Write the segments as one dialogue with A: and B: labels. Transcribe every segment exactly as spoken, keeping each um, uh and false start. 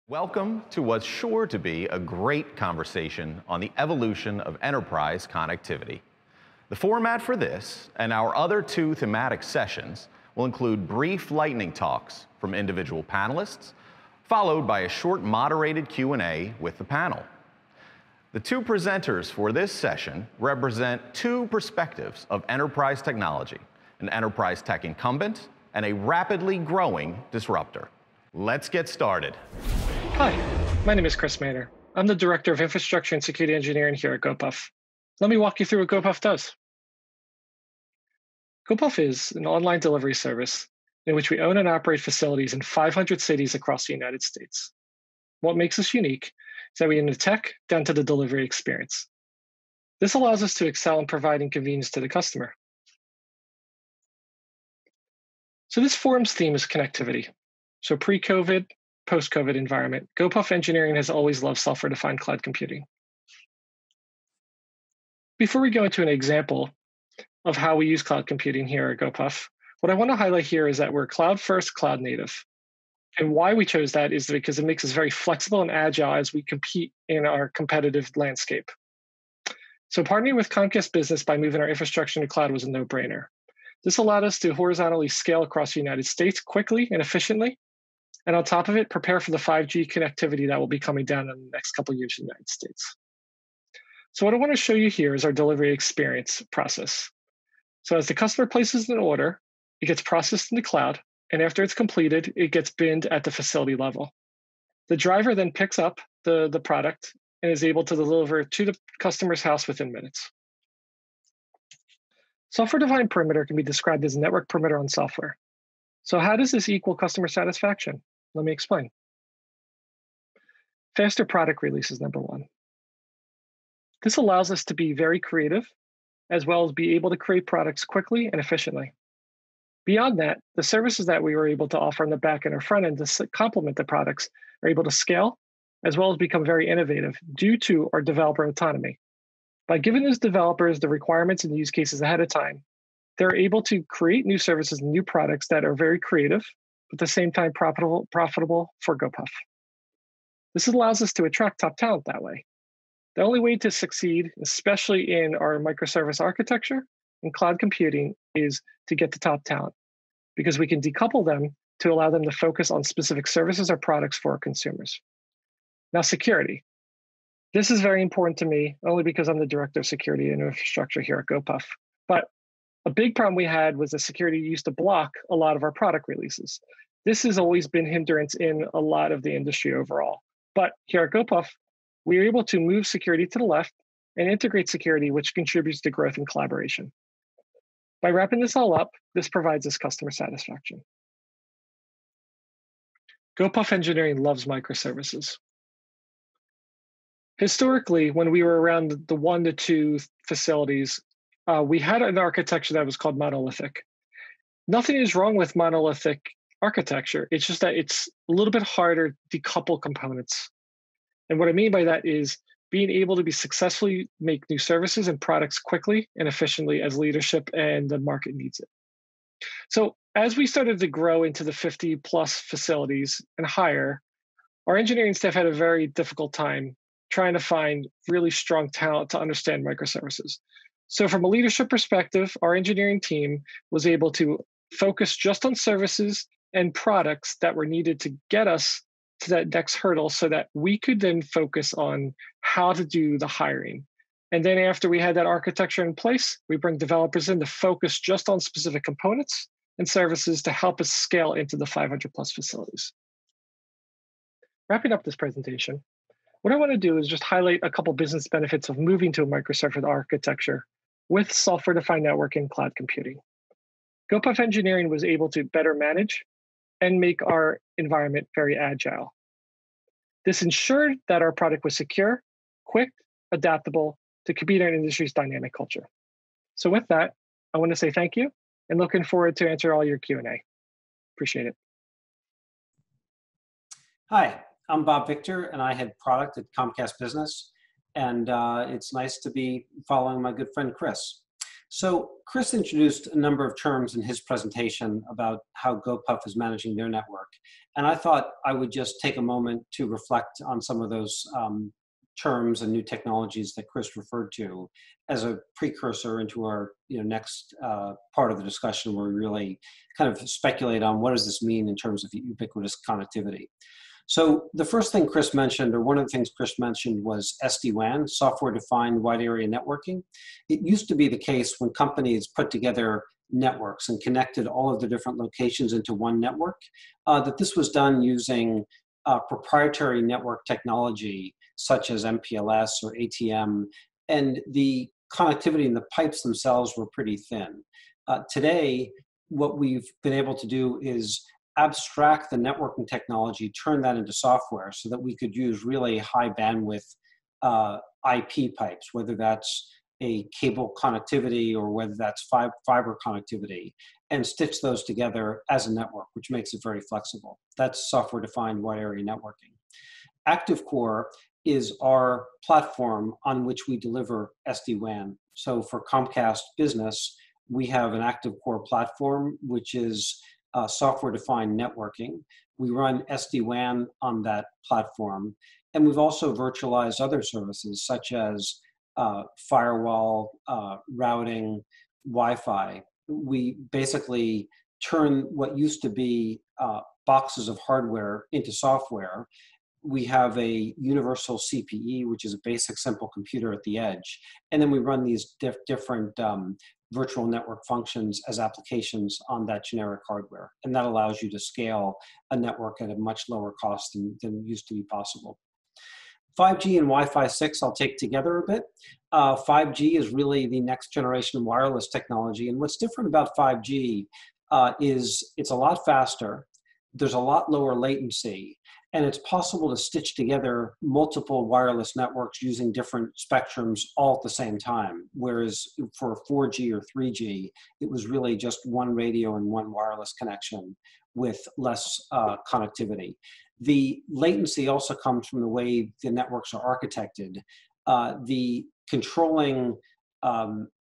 A: Welcome to what's sure to be a great conversation on the evolution of enterprise connectivity. The format for this and our other two thematic sessions will include brief lightning talks from individual panelists, followed by a short moderated Q and A with the panel. The two presenters for this session represent two perspectives of enterprise technology, an enterprise tech incumbent and a rapidly growing disruptor. Let's get started.
B: Hi, my name is Chris Manor. I'm the Director of Infrastructure and Security Engineering here at GoPuff. Let me walk you through what GoPuff does. GoPuff is an online delivery service in which we own and operate facilities in five hundred cities across the United States. What makes us unique is that we own the tech down to the delivery experience. This allows us to excel in providing convenience to the customer. So this forum's theme is connectivity. So pre-COVID, post-COVID environment, GoPuff engineering has always loved software-defined cloud computing. Before we go into an example of how we use cloud computing here at GoPuff, what I want to highlight here is that we're cloud-first, cloud-native. And why we chose that is because it makes us very flexible and agile as we compete in our competitive landscape. So partnering with Comcast Business by moving our infrastructure to cloud was a no-brainer. This allowed us to horizontally scale across the United States quickly and efficiently. And on top of it, prepare for the five G connectivity that will be coming down in the next couple of years in the United States. So what I want to show you here is our delivery experience process. So as the customer places an order, it gets processed in the cloud, and after it's completed, it gets binned at the facility level. The driver then picks up the, the product and is able to deliver to the customer's house within minutes. Software-defined perimeter can be described as a network perimeter on software. So how does this equal customer satisfaction? Let me explain. Faster product release is number one. This allows us to be very creative, as well as be able to create products quickly and efficiently. Beyond that, the services that we were able to offer on the back end or front end to complement the products are able to scale, as well as become very innovative due to our developer autonomy. By giving those developers the requirements and use cases ahead of time, they're able to create new services and new products that are very creative, but at the same time profitable, profitable for GoPuff. This allows us to attract top talent that way. The only way to succeed, especially in our microservice architecture and cloud computing, is to get the top talent, because we can decouple them to allow them to focus on specific services or products for our consumers. Now, security. This is very important to me, only because I'm the Director of Security and Infrastructure here at GoPuff. But a big problem we had was that security used to block a lot of our product releases. This has always been hindrance in a lot of the industry overall. But here at GoPuff, we are able to move security to the left and integrate security, which contributes to growth and collaboration. By wrapping this all up, this provides us customer satisfaction. GoPuff engineering loves microservices. Historically, when we were around the one to two facilities, Uh, we had an architecture that was called monolithic. Nothing is wrong with monolithic architecture. It's just that it's a little bit harder to decouple components. And what I mean by that is being able to be successfully make new services and products quickly and efficiently as leadership and the market needs it. So as we started to grow into the fifty plus facilities and higher, our engineering staff had a very difficult time trying to find really strong talent to understand microservices. So from a leadership perspective, our engineering team was able to focus just on services and products that were needed to get us to that next hurdle so that we could then focus on how to do the hiring. And then after we had that architecture in place, we bring developers in to focus just on specific components and services to help us scale into the five hundred plus facilities. Wrapping up this presentation, what I want to do is just highlight a couple business benefits of moving to a microservice architecture with software-defined network and cloud computing. GoPuff engineering was able to better manage and make our environment very agile. This ensured that our product was secure, quick, adaptable to compete in our industry's dynamic culture. So with that, I want to say thank you and looking forward to answer all your Q and A. Appreciate it.
C: Hi, I'm Bob Victor, and I head product at Comcast Business. And uh, it's nice to be following my good friend, Chris. So Chris introduced a number of terms in his presentation about how GoPuff is managing their network. And I thought I would just take a moment to reflect on some of those um, terms and new technologies that Chris referred to as a precursor into our you know, next uh, part of the discussion, where we really kind of speculate on what does this mean in terms of ubiquitous connectivity. So the first thing Chris mentioned, or one of the things Chris mentioned, was S D WAN, software-defined wide area networking. It used to be the case when companies put together networks and connected all of the different locations into one network, uh, that this was done using uh, proprietary network technology such as M P L S or A T M, and the connectivity in the pipes themselves were pretty thin. Uh, today, what we've been able to do is abstract the networking technology, turn that into software so that we could use really high bandwidth uh, I P pipes, whether that's a cable connectivity or whether that's fi fiber connectivity, and stitch those together as a network, which makes it very flexible. That's software-defined wide area networking. ActiveCore is our platform on which we deliver S D WAN. So for Comcast Business, we have an ActiveCore platform, which is Uh, software-defined networking. We run S D WAN on that platform, and we've also virtualized other services such as uh, firewall, uh, routing, Wi-Fi. We basically turn what used to be uh, boxes of hardware into software. We have a universal C P E, which is a basic simple computer at the edge, and then we run these diff different um, virtual network functions as applications on that generic hardware. And that allows you to scale a network at a much lower cost than, than used to be possible. five G and Wi-Fi six I'll take together a bit. Uh, five G is really the next generation wireless technology. And what's different about five G uh, is it's a lot faster. There's a lot lower latency. And it's possible to stitch together multiple wireless networks using different spectrums all at the same time. Whereas for four G or three G, it was really just one radio and one wireless connection with less uh, connectivity. The latency also comes from the way the networks are architected. Uh, the controlling um,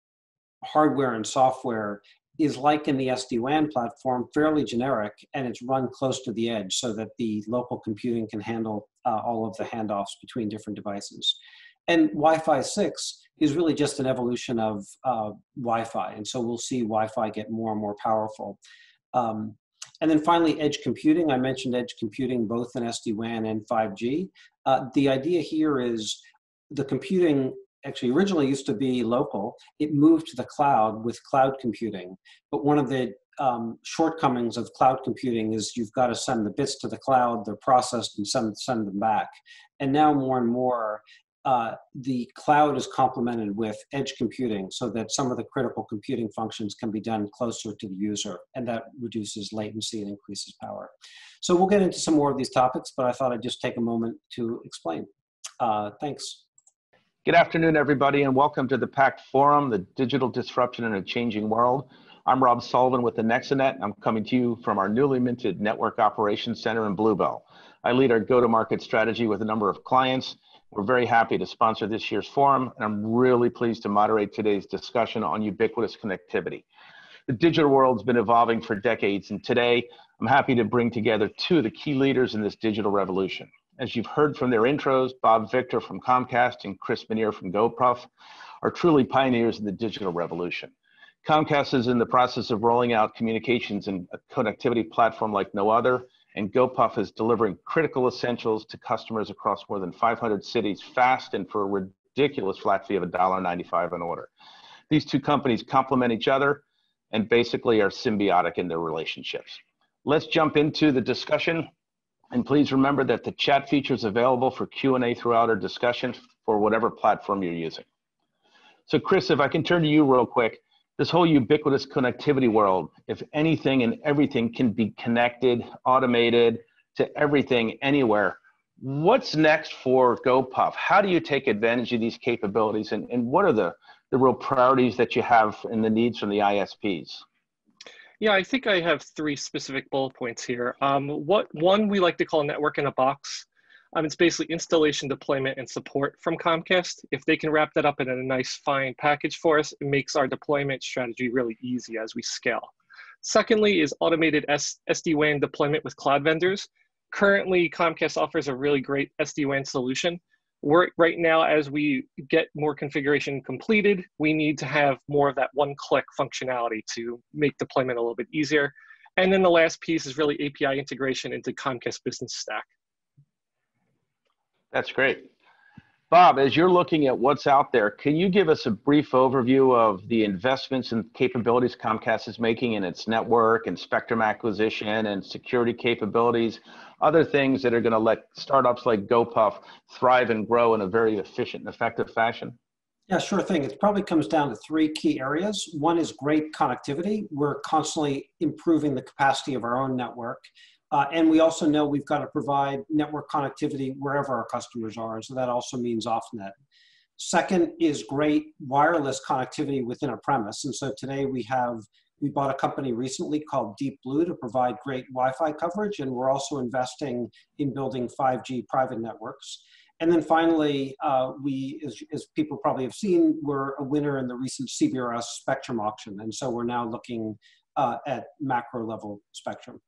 C: hardware and software is like in the S D WAN platform, fairly generic, and it's run close to the edge so that the local computing can handle uh, all of the handoffs between different devices. And Wi-Fi six is really just an evolution of uh, Wi-Fi, and so we'll see Wi-Fi get more and more powerful. Um, and then finally, edge computing. I mentioned edge computing both in S D WAN and five G. Uh, the idea here is the computing actually originally used to be local. It moved to the cloud with cloud computing. But one of the um, shortcomings of cloud computing is you've got to send the bits to the cloud, they're processed, and send, send them back. And now more and more, uh, the cloud is complemented with edge computing so that some of the critical computing functions can be done closer to the user, and that reduces latency and increases power. So we'll get into some more of these topics, but I thought I'd just take a moment to explain. Uh, thanks.
D: Good afternoon, everybody, and welcome to the PACT Forum, the digital disruption in a changing world. I'm Rob Sullivan with the Nexanet, and I'm coming to you from our newly minted Network Operations Center in Bluebell. I lead our go-to-market strategy with a number of clients. We're very happy to sponsor this year's forum, and I'm really pleased to moderate today's discussion on ubiquitous connectivity. The digital world's been evolving for decades, and today I'm happy to bring together two of the key leaders in this digital revolution. As you've heard from their intros, Bob Victor from Comcast and Chris Manier from GoPuff are truly pioneers in the digital revolution. Comcast is in the process of rolling out communications and a connectivity platform like no other, and GoPuff is delivering critical essentials to customers across more than five hundred cities fast and for a ridiculous flat fee of one dollar ninety-five an order. These two companies complement each other and basically are symbiotic in their relationships. Let's jump into the discussion. And please remember that the chat feature is available for Q and A throughout our discussion for whatever platform you're using. So Chris, if I can turn to you real quick, this whole ubiquitous connectivity world, if anything and everything can be connected, automated to everything, anywhere, what's next for GoPuff? How do you take advantage of these capabilities, and, and what are the, the real priorities that you have and the needs from the I S Ps?
B: Yeah, I think I have three specific bullet points here. Um, what one we like to call network in a box. Um, it's basically installation, deployment, and support from Comcast. If they can wrap that up in a nice, fine package for us, it makes our deployment strategy really easy as we scale. Secondly is automated S D WAN deployment with cloud vendors. Currently, Comcast offers a really great S D WAN solution. We're, right now, as we get more configuration completed, we need to have more of that one-click functionality to make deployment a little bit easier. And then the last piece is really A P I integration into Comcast Business Stack.
D: That's great. Bob, as you're looking at what's out there, can you give us a brief overview of the investments and capabilities Comcast is making in its network and spectrum acquisition and security capabilities, other things that are going to let startups like GoPuff thrive and grow in a very efficient and effective fashion?
C: Yeah, sure thing. It probably comes down to three key areas. One is great connectivity. We're constantly improving the capacity of our own network. Uh, and we also know we've got to provide network connectivity wherever our customers are. And so that also means off-net. Second is great wireless connectivity within a premise. And so today we have, we bought a company recently called Deep Blue to provide great Wi-Fi coverage. And we're also investing in building five G private networks. And then finally, uh, we, as, as people probably have seen, we're a winner in the recent C B R S spectrum auction. And so we're now looking uh, at macro level spectrum.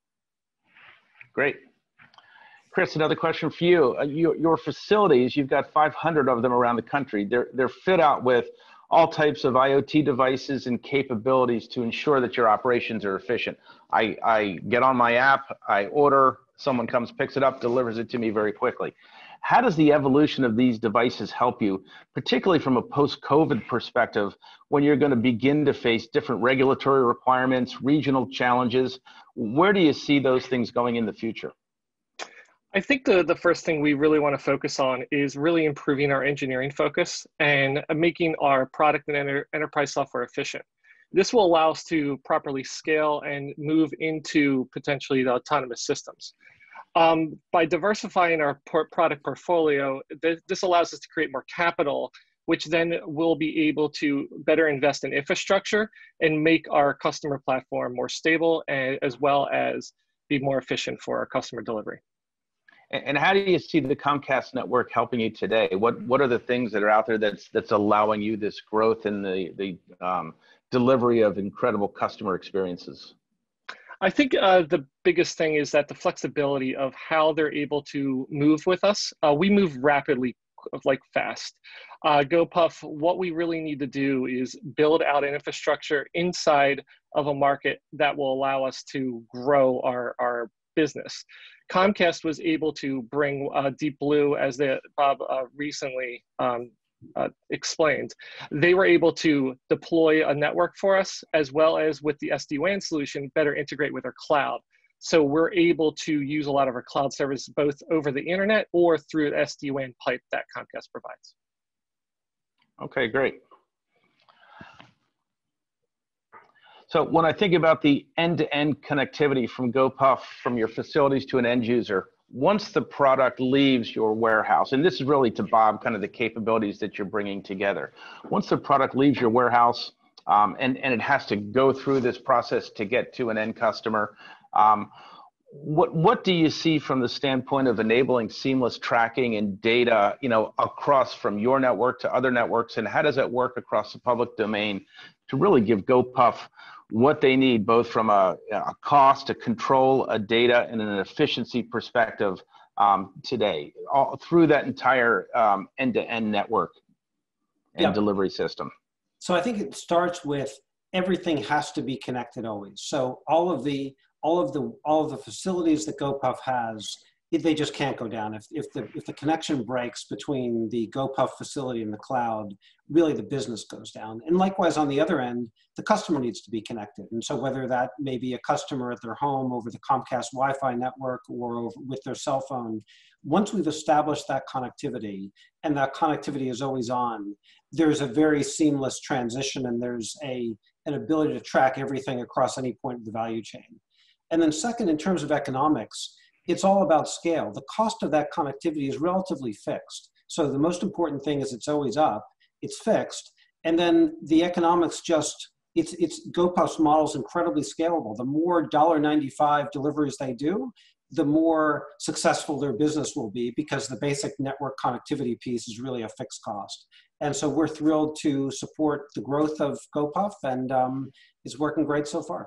D: Great. Chris, another question for you. Uh, your, your facilities, you've got five hundred of them around the country. They're, they're fit out with all types of I O T devices and capabilities to ensure that your operations are efficient. I, I get on my app, I order, someone comes, picks it up, delivers it to me very quickly. How does the evolution of these devices help you, particularly from a post-COVID perspective, when you're going to begin to face different regulatory requirements, regional challenges? Where do you see those things going in the future?
B: I think the, the first thing we really want to focus on is really improving our engineering focus and making our product and enter, enterprise software efficient. This will allow us to properly scale and move into potentially the autonomous systems. Um, by diversifying our product portfolio, th this allows us to create more capital, which then will be able to better invest in infrastructure and make our customer platform more stable, and, as well as be more efficient for our customer delivery.
D: And how do you see the Comcast network helping you today? What what are the things that are out there that's that's allowing you this growth in the the um, delivery of incredible customer experiences?
B: I think uh, the biggest thing is that the flexibility of how they're able to move with us. Uh, we move rapidly, like fast. Uh, GoPuff, what we really need to do is build out an infrastructure inside of a market that will allow us to grow our, our business. Comcast was able to bring uh, Deep Blue, as the, Bob uh, recently um, uh, explained. They were able to deploy a network for us, as well as with the S D WAN solution, better integrate with our cloud. So we're able to use a lot of our cloud services both over the internet or through the S D WAN pipe that Comcast provides.
D: Okay, great. So when I think about the end-to-end connectivity from GoPuff, from your facilities to an end user, once the product leaves your warehouse, and this is really to Bob, kind of the capabilities that you're bringing together. Once the product leaves your warehouse um, and, and it has to go through this process to get to an end customer, um, what, what do you see from the standpoint of enabling seamless tracking and data, you know, across from your network to other networks, and how does that work across the public domain to really give GoPuff what they need, both from a, a cost, a control, a data, and an efficiency perspective um, today, all through that entire um, end-to-end network and
C: yeah.
D: delivery system?
C: So I think it starts with everything has to be connected always. So all of the all of the all of the facilities that GoPuff has, they just can't go down. If, if, the, if the connection breaks between the GoPuff facility and the cloud, really the business goes down. And likewise, on the other end, the customer needs to be connected. And so whether that may be a customer at their home over the Comcast Wi-Fi network or over, with their cell phone, once we've established that connectivity and that connectivity is always on, there's a very seamless transition, and there's a, an ability to track everything across any point of the value chain. And then second, in terms of economics, it's all about scale. The cost of that connectivity is relatively fixed. So the most important thing is it's always up, it's fixed, and then the economics just, it's, it's GoPuff's model is incredibly scalable. The more one dollar ninety-five deliveries they do, the more successful their business will be, because the basic network connectivity piece is really a fixed cost. And so we're thrilled to support the growth of GoPuff, and um, it's working great so far.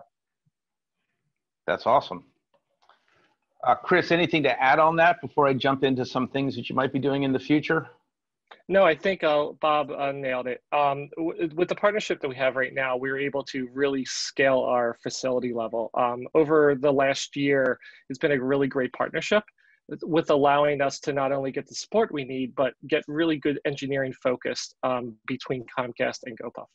D: That's awesome. Uh, Chris, anything to add on that before I jump into some things that you might be doing in the future?
B: No, I think uh, Bob uh, nailed it. Um, with the partnership that we have right now, we're able to really scale our facility level. Um, over the last year, it's been a really great partnership with allowing us to not only get the support we need, but get really good engineering focused um, between Comcast and GoPuff.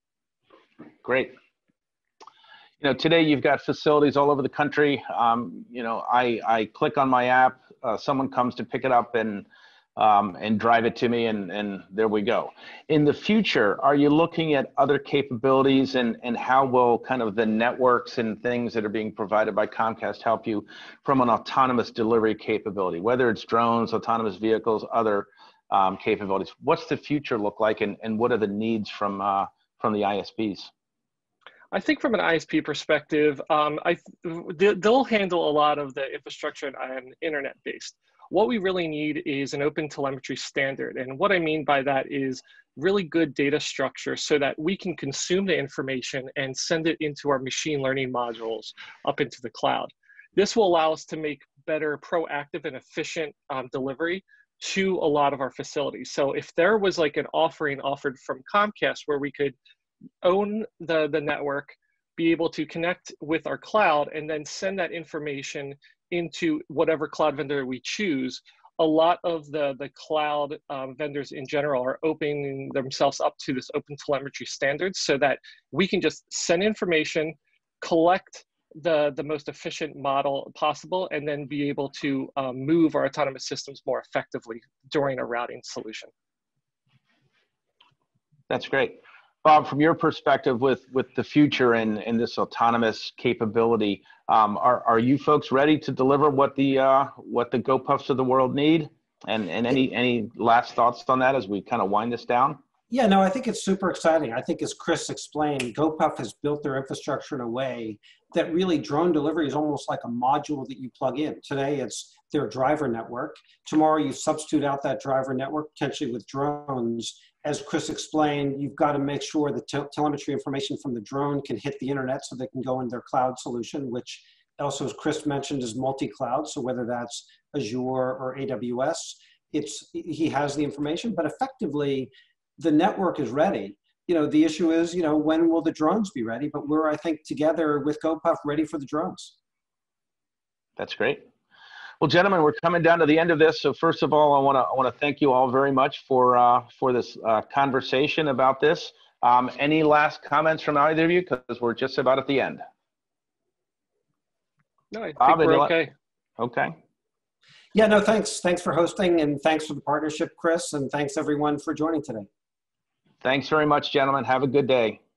D: Great. You know, today you've got facilities all over the country. Um, you know, I, I click on my app, uh, someone comes to pick it up and um, and drive it to me, and, and there we go. In the future, are you looking at other capabilities, and, and how will kind of the networks and things that are being provided by Comcast help you from an autonomous delivery capability, whether it's drones, autonomous vehicles, other um, capabilities? What's the future look like, and, and what are the needs from, uh, from the I S Ps?
B: I think from an I S P perspective, um, I, they'll handle a lot of the infrastructure and internet based. What we really need is an open telemetry standard. And what I mean by that is really good data structure so that we can consume the information and send it into our machine learning modules up into the cloud. This will allow us to make better proactive and efficient um, delivery to a lot of our facilities. So if there was like an offering offered from Comcast where we could own the, the network, be able to connect with our cloud, and then send that information into whatever cloud vendor we choose, a lot of the, the cloud um, vendors in general are opening themselves up to this open telemetry standards so that we can just send information, collect the, the most efficient model possible, and then be able to um, move our autonomous systems more effectively during a routing solution.
D: That's great. Bob, from your perspective with, with the future and, and this autonomous capability, um, are, are you folks ready to deliver what the, uh, what the GoPuffs of the world need? And, and any, any last thoughts on that as we kind of wind this down?
C: Yeah, no, I think it's super exciting. I think, as Chris explained, GoPuff has built their infrastructure in a way that really drone delivery is almost like a module that you plug in. Today, it's their driver network. Tomorrow, you substitute out that driver network, potentially with drones. As Chris explained, you've got to make sure the te telemetry information from the drone can hit the internet so they can go in their cloud solution, which also, as Chris mentioned, is multi-cloud. So whether that's Azure or A W S, it's, he has the information, but effectively, the network is ready. You know, the issue is, you know, when will the drones be ready? But we're, I think, together with GoPuff, ready for the drones.
D: That's great. Well, gentlemen, we're coming down to the end of this. So first of all, I want to I want to thank you all very much for uh, for this uh, conversation about this. Um, any last comments from either of you? Because we're just about at the end.
B: No, I
D: Bob,
B: think we're okay.
D: Okay.
C: Yeah, no, thanks. Thanks for hosting, and thanks for the partnership, Chris, and thanks everyone for joining today.
D: Thanks very much, gentlemen. Have a good day.